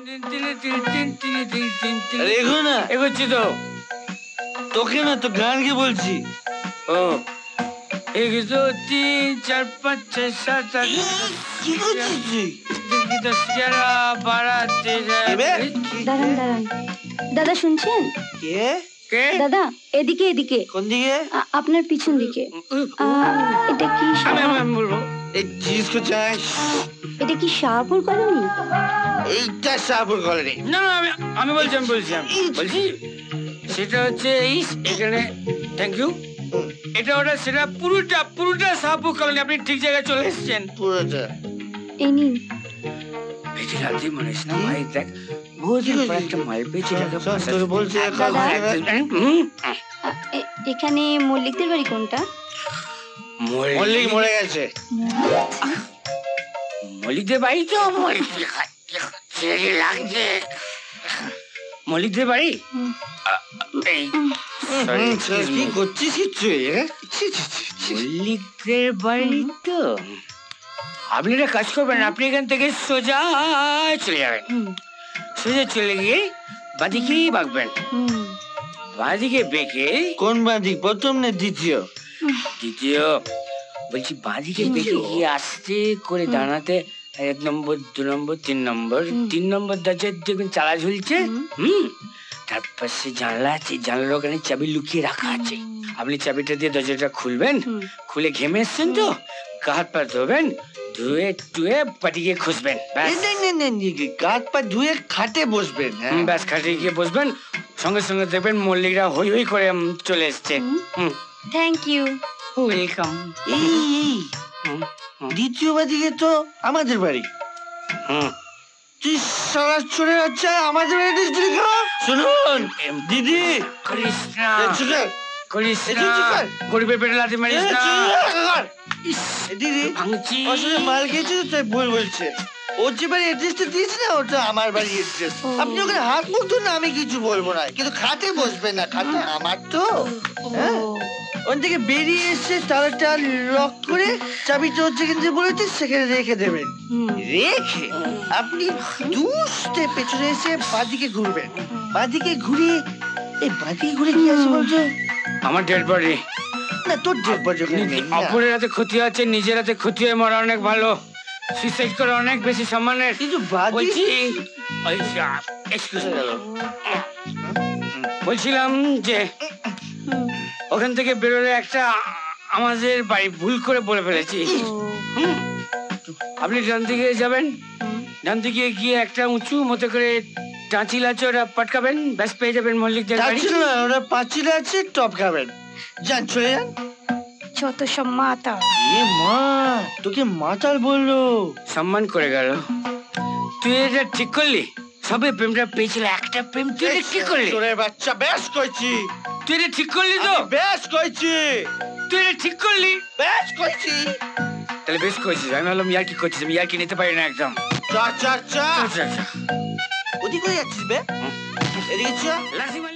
এগো না, এগোচ্ছি তো। তোকে না, তো গানকে বলছি। ও 1 2 3 4 5 6 7 8 কি করছিস তুই? 10 11 12 13। দাঁড়ান দাদা, শুনছেন? কে? কে? দাদা, এদিকে এদিকে, কোন দিকে? আপনার পিছন দিকে। এটা কি আমি বলবো। এই জিনিস চাই। এটা কি শাহপুর কলোনি? এইটা শাহপুর কলোনি। না আমি বলছি সেটা হচ্ছে এখানে। Thank you. এটা ওটা সেটা পুরোটা শাহপুর কলোনি। আপনি ঠিক জায়গায় চলে এসেছেন। পুরোটা এই নিন। বেশি রাতে মানিস না ভাই, দেখ বহুদিন পর একটা মাল পেয়েছি। তোর বলছে এখানে মল্লিকদের বাড়ি কোনটা? মল্লিক মরে গেছে। মল্লিকদের বাড়ি তো লাগছে। মল্লিকদের বাড়ি? কি করছিস কিচ্ছু? মল্লিকদের বাড়ি তো। আপনি একটা কাজ করবেন, আপনি এখান থেকে সোজা চলে যাবেন। সোজা চলে গিয়ে বাঁদিকেই বাঁকবেন। বাঁদিকে বেঁকে। কোন বাঁদিক, প্রথম না দ্বিতীয়? দ্বিতীয়। বলছি বাঁদিকে বেঁকে গিয়ে আস্তে করে দাঁড়াতে 1 নম্বর 2 নম্বর 3 নম্বর 3 নম্বর দরজায় দেখবেন চালা ঝুলছে। তার পাশে জানলা আছে, জানলার ওখানে চাবি লুকিয়ে রাখা আছে। আপনি চাবিটা দিয়ে দরজাটা খুলবেন। খুলে ঘেমে এসছেন তো, গা হাত পা ধোবেন, ধুয়ে টুয়ে পাটিকে খুঁজবেন। গাত পা ধুয়ে খাটে বসবেন। ব্যাস, খাটে গিয়ে বসবেন। সঙ্গে সঙ্গে দেখবেন মল্লিকরা হই হই করে চলে এসছে। Thank you. ওয়েলকাম। এই দ্বিতীয় বাদিকে তো আমাদের বাড়ি। তুই সারা চলে যাচ্ছে আমাদের বাড়িতে। শুনুন দিদি, গরিবের পেটে লাথি মারিস না। দিদি আসলে মাল খেয়েছে তো, তাই ভুল বলছে। ওর যে বাড়ি অ্যাড্রেসটা দিয়েছে না, ওটা আমার বাড়ি অ্যাড্রেস। আপনি ওখানে হাত মুখ ধরুন, আমি কিছু বলবো না, কিন্তু খাটে বসবেন না। খাটে আমার তো। ওখান থেকে বেরিয়ে এসে তালাটা লক করে চাবিটা হচ্ছে কিন্তু বলেছে সেখানে রেখে দেবেন। রেখে আপনি 2 স্টেপ পেছনে এসে বাঁদিকে ঘুরবেন। বাঁদিকে ঘুরিয়ে কি আছে বলছো? আমার ডেড বডি। না, তোর ডেড বডি। অপরের হাতে ক্ষতি আছে, নিজের হাতে ক্ষতি হয়ে মরা অনেক ভালো। সুইসাইড করা অনেক বেশি সম্মানের। কিন্তু বলছিলাম যে ওখান থেকে বেরোলে একটা আমাদের বাড়ি ভুল করে বলে ফেলেছি। আপনি ডান দিকে যাবেন। ডান দিকে গিয়ে একটা উঁচু মতো করে টাঁচিল আছে, ওটা পাটকাবেন, ব্যাস পেয়ে যাবেন মল্লিকদের বাড়ি। ওরা পাঁচিল আছে, টপ খাবেন। যান, চলে যান। যত সব মাতা। মা, তোকে মাতাল বললো? সম্মান করে গেল। তুই এটা ঠিক করলি? সবে প্রেমটা পেয়েছিল, একটা প্রেম তুই ঠিক করলি? তোরে বাচ্চা, বেশ কইছি। তুই এটা ঠিক করলি তো? বেশ কইছি। তুই এটা ঠিক করলি? বেশ কইছি। তাহলে বেশ কইছিস। আমি ভাবলাম ইয়ার কি করছিস, আমি ইয়ার কি নিতে পারি না একদম। চা ওদিকে যাচ্ছিস বে? এদিকে চা।